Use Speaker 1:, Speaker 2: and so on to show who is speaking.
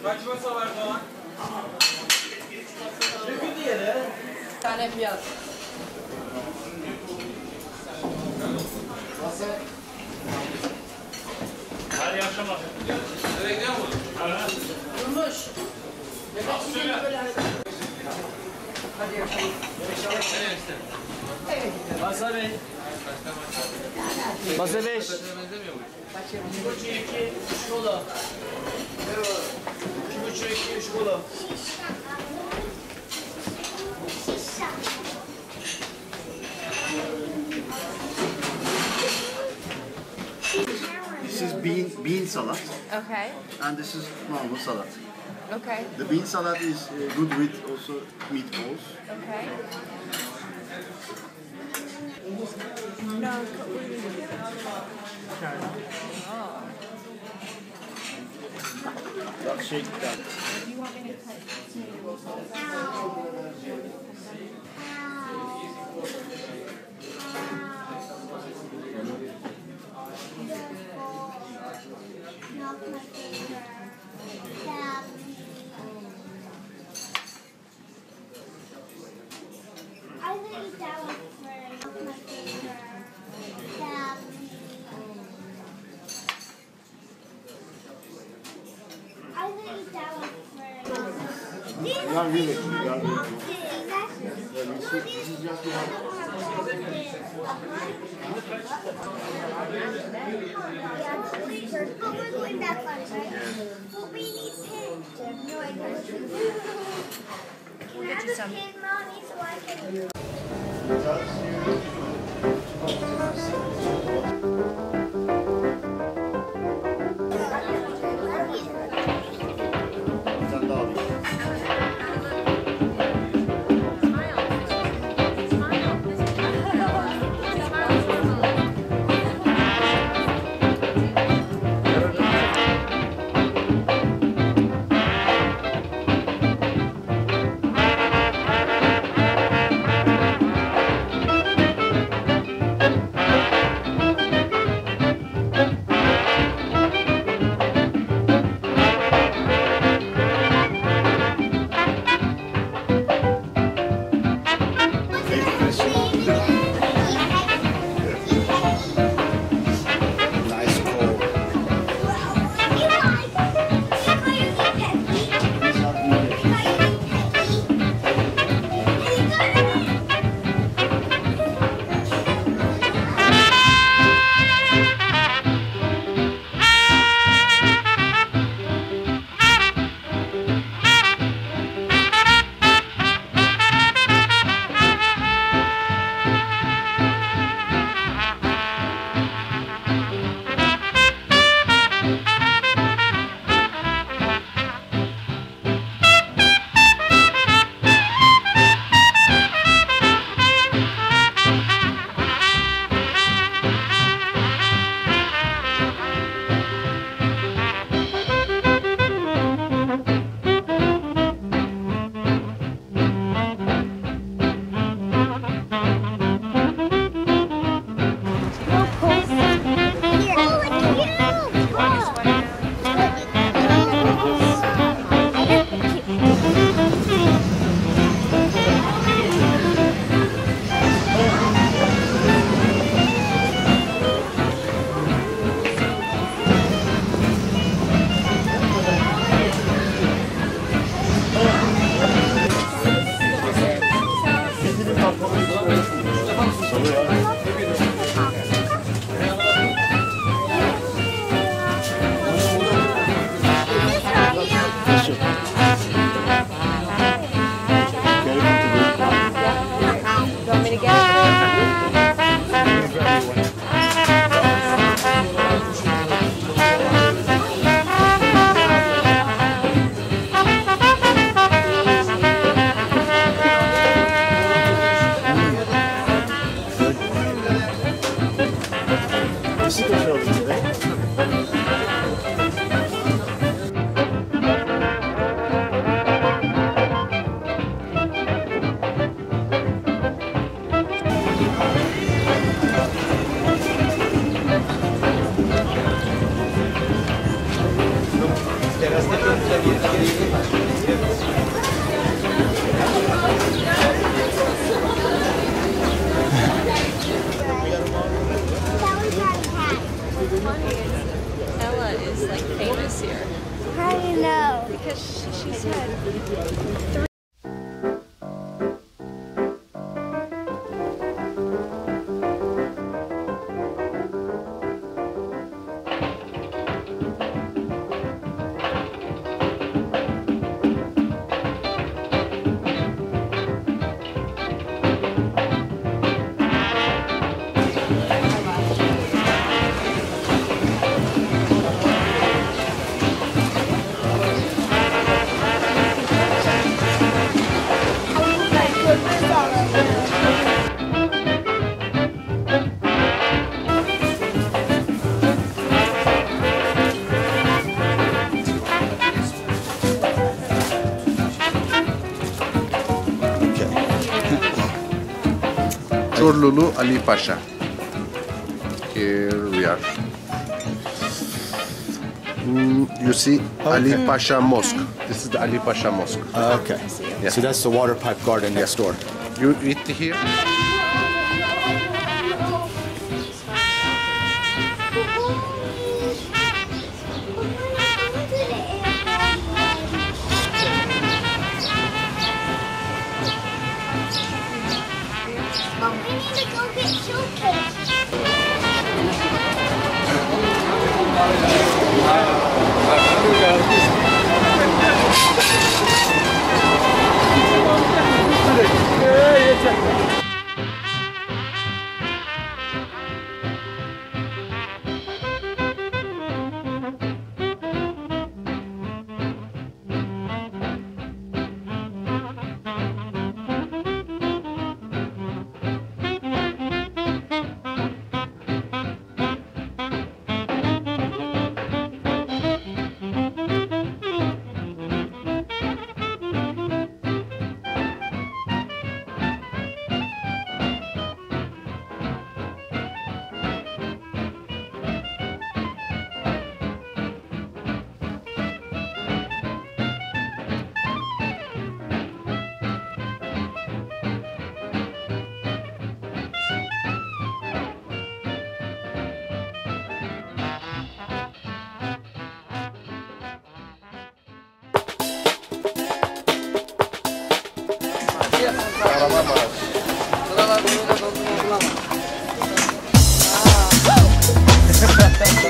Speaker 1: Kaç masa var Doğan? Bir diğeri. Bir tane fiyat. Nasıl?
Speaker 2: Hadi iyi akşamlar.
Speaker 1: Nereye gidiyor mu? Durmuş. Hadi yapalım. Masa 5.
Speaker 2: Masa 5.
Speaker 1: 2,5 2 3 kola. 2,5 2 3 kola.
Speaker 3: This is bean salad,
Speaker 4: Okay.
Speaker 3: and this is normal salad.
Speaker 4: Okay.
Speaker 3: The bean salad is good with also meatballs.
Speaker 4: Okay. No,
Speaker 3: Just shake that.
Speaker 4: you want me to cut
Speaker 5: I think that was my favorite. I think that was
Speaker 3: You are really good. You are really good. This is just
Speaker 5: But we're going back on, right? But we need pins. I have no idea what to do.
Speaker 4: We'll
Speaker 5: I
Speaker 4: get you
Speaker 5: have a
Speaker 4: some.
Speaker 5: pin, Mommy, so I can...
Speaker 3: Bir tane daha alayım.
Speaker 4: like famous here?
Speaker 5: How do you know?
Speaker 4: Because she said.
Speaker 2: Çorlulu Ali Pasha. Here we are. You see Ali Pasha Mosque. This is the Ali Pasha Mosque.
Speaker 3: Okay.
Speaker 2: Yeah.
Speaker 3: So that's the water pipe garden next door.
Speaker 2: You eat here.
Speaker 5: But we need to go get showcase.
Speaker 1: Sıralar bunu da doldurma bulama.